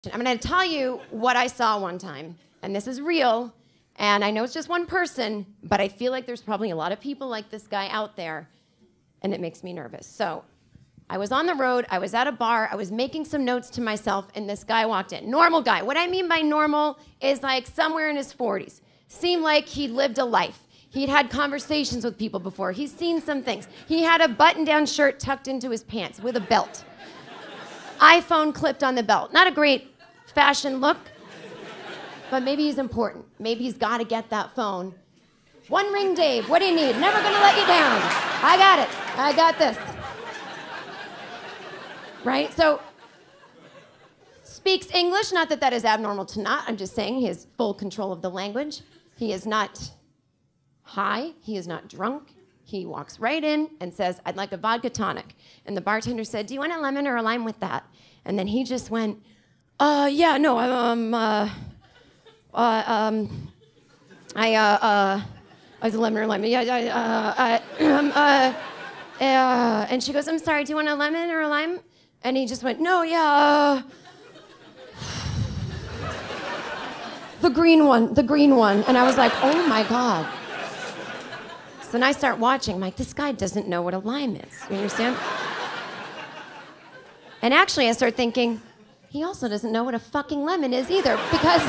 I'm going to tell you what I saw one time, and this is real, and I know it's just one person, but I feel like there's probably a lot of people like this guy out there, and it makes me nervous. So I was on the road, I was at a bar, I was making some notes to myself, and this guy walked in. Normal guy. What I mean by normal is like somewhere in his 40s. Seemed like he'd lived a life. He'd had conversations with people before. He's seen some things. He had a button-down shirt tucked into his pants with a belt. iPhone clipped on the belt. Not a great fashion look, but maybe he's important. Maybe he's got to get that phone. One ring, Dave. What do you need? Never gonna let you down. I got it. I got this. Right? So, speaks English. Not that that is abnormal to not. I'm just saying he has full control of the language. He is not high. He is not drunk. He walks right in and says, "I'd like a vodka tonic." And the bartender said, "Do you want a lemon or a lime with that?" And then he just went, yeah, no, I was a lemon or lemon. Yeah, and she goes, "I'm sorry, do you want a lemon or a lime?" And he just went, "No, yeah, the green one. And I was like, oh my God. So then I start watching, I'm like, this guy doesn't know what a lime is. You understand? And actually, I start thinking, he also doesn't know what a fucking lemon is either, because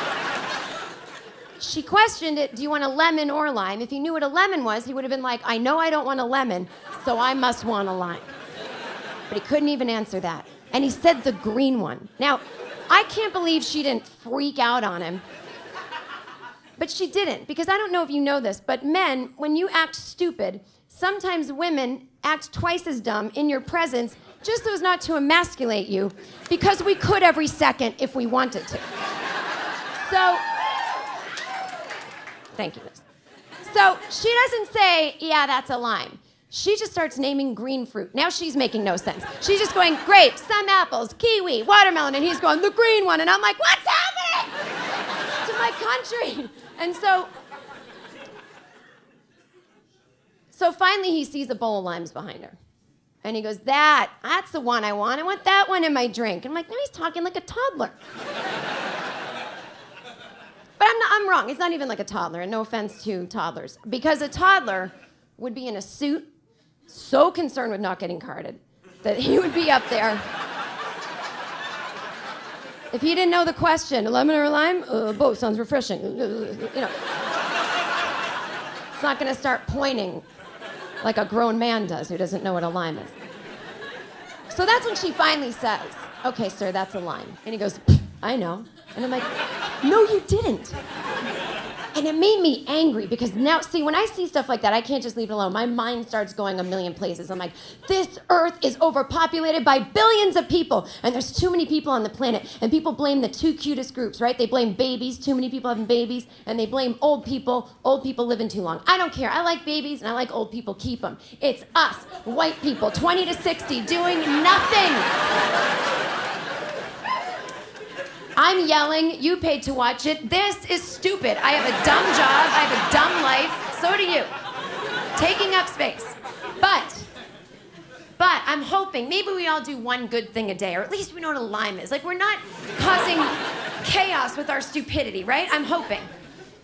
she questioned it, do you want a lemon or a lime? If he knew what a lemon was, he would have been like, I know I don't want a lemon, so I must want a lime. But he couldn't even answer that. And he said the green one. Now, I can't believe she didn't freak out on him. But she didn't, because I don't know if you know this, but men, when you act stupid, sometimes women act twice as dumb in your presence just so as not to emasculate you, because we could every second if we wanted to. So, thank you, Liz. So she doesn't say, yeah, that's a lime. She just starts naming green fruit. Now she's making no sense. She's just going, grapes, some apples, kiwi, watermelon, and he's going, the green one. And I'm like, what's happening to my country? And so finally he sees a bowl of limes behind her. And he goes, that's the one I want. I want that one in my drink. And I'm like, no, he's talking like a toddler. But I'm wrong. It's not even like a toddler, and no offense to toddlers. Because a toddler would be in a suit, so concerned with not getting carded, that he would be up there. If he didn't know the question, a lemon or a lime? Both sounds refreshing. You know. It's not going to start pointing like a grown man does who doesn't know what a lime is. So that's when she finally says, okay, sir, that's a lime. And he goes, I know. And I'm like, no, you didn't. And it made me angry, because now, see, when I see stuff like that, I can't just leave it alone. My mind starts going a million places. I'm like, this earth is overpopulated by billions of people, and there's too many people on the planet, and people blame the two cutest groups, right? They blame babies, too many people having babies, and they blame old people living too long. I don't care. I like babies, and I like old people, keep them. It's us, white people, 20 to 60, doing nothing. I'm yelling, you paid to watch it. This is stupid. I have a dumb job, I have a dumb life, so do you. Taking up space. But I'm hoping, maybe we all do one good thing a day, or at least we know what a lime is. Like, we're not causing chaos with our stupidity, right? I'm hoping.